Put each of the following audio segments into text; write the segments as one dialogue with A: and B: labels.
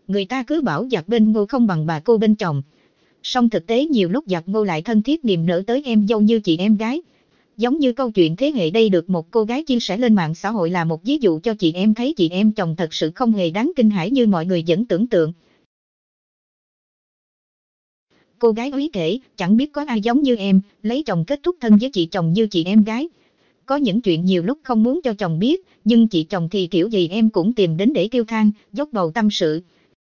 A: Người ta cứ bảo giặc bên Ngô không bằng bà cô bên chồng. Song thực tế nhiều lúc giặc Ngô lại thân thiết niềm nở tới em dâu như chị em gái. Giống như câu chuyện thế hệ đây được một cô gái chia sẻ lên mạng xã hội là một ví dụ cho chị em thấy chị em chồng thật sự không hề đáng kinh hãi như mọi người vẫn tưởng tượng. Cô gái ấy kể, chẳng biết có ai giống như em, lấy chồng kết thúc thân với chị chồng như chị em gái. Có những chuyện nhiều lúc không muốn cho chồng biết, nhưng chị chồng thì kiểu gì em cũng tìm đến để kêu than, dốc bầu tâm sự.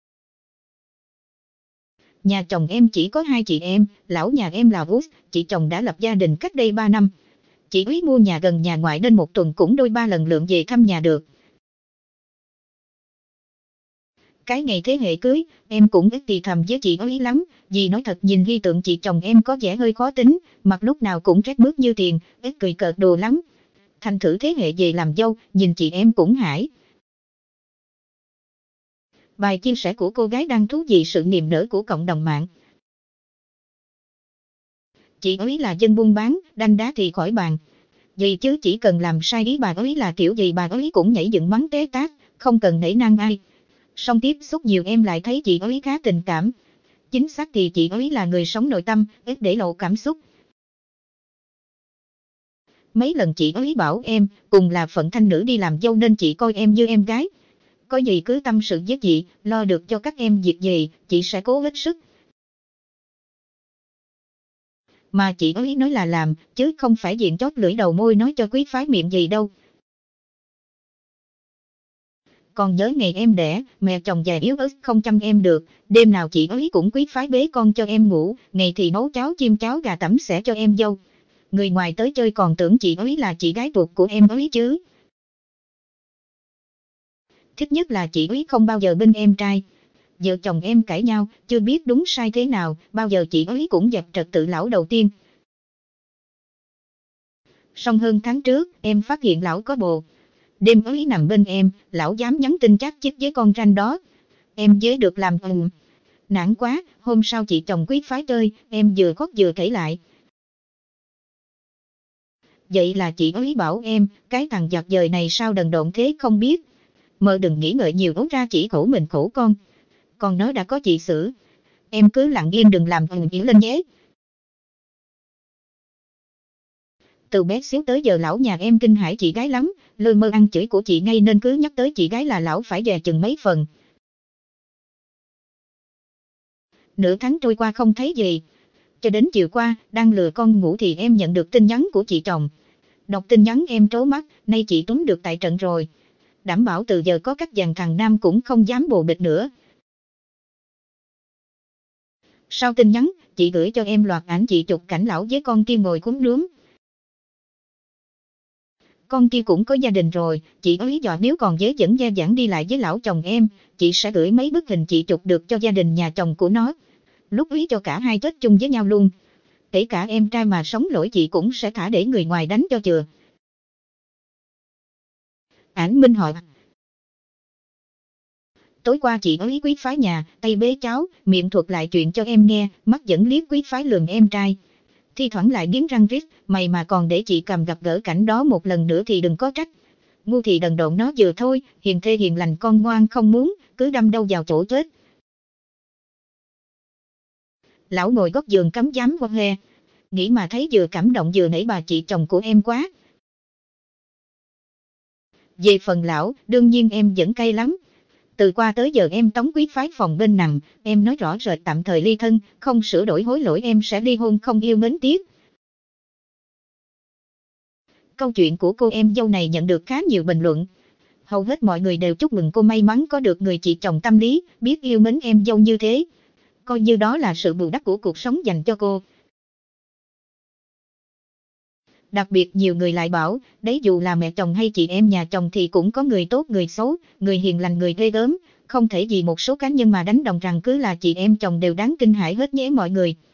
A: Nhà chồng em chỉ có 2 chị em, lão nhà em là Út, chị chồng đã lập gia đình cách đây 3 năm. Chị ấy mua nhà gần nhà ngoại nên một tuần cũng đôi 3 lần lượn về thăm nhà được. Cái ngày thế hệ cưới, em cũng ít thì thầm với chị ấy lắm, vì nói thật nhìn ghi tượng chị chồng em có vẻ hơi khó tính, mặt lúc nào cũng trét mướt như tiền, ít cười cợt đồ lắm. Thành thử thế hệ về làm dâu, nhìn chị em cũng hãi. Bài chia sẻ của cô gái đang thú vị sự niềm nở của cộng đồng mạng. Chị ấy là dân buôn bán, đanh đá thì khỏi bàn. Vì chứ chỉ cần làm sai ý bà ấy là kiểu gì bà ấy cũng nhảy dựng mắng té tát, không cần nể nang ai. Song tiếp xúc nhiều em lại thấy chị ấy khá tình cảm. Chính xác thì chị ấy là người sống nội tâm, ít để lộ cảm xúc. Mấy lần chị ấy bảo em, cùng là phận thanh nữ đi làm dâu nên chị coi em như em gái. Có gì cứ tâm sự với chị, lo được cho các em việc gì, chị sẽ cố hết sức. Mà chị ấy nói là làm, chứ không phải diện chót lưỡi đầu môi nói cho quý phái miệng gì đâu. Còn nhớ ngày em đẻ, mẹ chồng già yếu ớt không chăm em được, đêm nào chị ấy cũng quý phái bế con cho em ngủ, ngày thì nấu cháo chim cháo gà tẩm xẻ cho em dâu. Người ngoài tới chơi còn tưởng chị ấy là chị gái ruột của em ấy chứ. Thích nhất là chị ấy không bao giờ bên em trai. Vợ chồng em cãi nhau, chưa biết đúng sai thế nào, bao giờ chị ấy cũng dẹp trật tự lão đầu tiên. Song hơn tháng trước, em phát hiện lão có bồ. Đêm ấy nằm bên em, lão dám nhắn tin chat chít với con ranh đó. Em dễ được làm nản quá, hôm sau chị chồng quý phái chơi, em vừa khóc vừa kể lại. Vậy là chị ấy bảo em, cái thằng giặc dời này sao đần độn thế không biết. Mơ đừng nghĩ ngợi nhiều ấu ra chỉ khổ mình khổ con. Con nó đã có chị xử. Em cứ lặng yên đừng làm nghĩa lên nhé. Từ bé xíu tới giờ lão nhà em kinh hãi chị gái lắm, lơ mơ ăn chửi của chị ngay nên cứ nhắc tới chị gái là lão phải dè chừng mấy phần. Nửa tháng trôi qua không thấy gì. Cho đến chiều qua, đang lừa con ngủ thì em nhận được tin nhắn của chị chồng. Đọc tin nhắn em trố mắt, nay chị trúng được tại trận rồi. Đảm bảo từ giờ có các dàn thằng nam cũng không dám bồ bịch nữa. Sau tin nhắn, chị gửi cho em loạt ảnh chị chụp cảnh lão với con kia ngồi cúng nướng. Con kia cũng có gia đình rồi, chị ấy dọa nếu còn dế dẫn gia giảng đi lại với lão chồng em, chị sẽ gửi mấy bức hình chị chụp được cho gia đình nhà chồng của nó. Lúc ấy cho cả hai chết chung với nhau luôn. Kể cả em trai mà sống lỗi chị cũng sẽ thả để người ngoài đánh cho chừa. Ảnh minh họa. Tối qua chị ấy quý phái nhà, tay bế cháu, miệng thuật lại chuyện cho em nghe, mắt vẫn liếc quý phái lườm em trai. Thi thoảng lại nghiến răng rít, mày mà còn để chị cầm gặp gỡ cảnh đó một lần nữa thì đừng có trách. Ngu thì đần độn nó vừa thôi, hiền thê hiền lành con ngoan không muốn, cứ đâm đâu vào chỗ chết. Lão ngồi góc giường cắm dám qua he. Nghĩ mà thấy vừa cảm động vừa nể bà chị chồng của em quá. Về phần lão, đương nhiên em vẫn cay lắm. Từ qua tới giờ em tống quý phái phòng bên nằm, em nói rõ rệt tạm thời ly thân, không sửa đổi hối lỗi em sẽ ly hôn không yêu mến tiếc. Câu chuyện của cô em dâu này nhận được khá nhiều bình luận. Hầu hết mọi người đều chúc mừng cô may mắn có được người chị chồng tâm lý, biết yêu mến em dâu như thế. Coi như đó là sự bù đắp của cuộc sống dành cho cô. Đặc biệt nhiều người lại bảo, đấy dù là mẹ chồng hay chị em nhà chồng thì cũng có người tốt người xấu, người hiền lành người ghê gớm, không thể vì một số cá nhân mà đánh đồng rằng cứ là chị em chồng đều đáng kinh hãi hết nhé mọi người.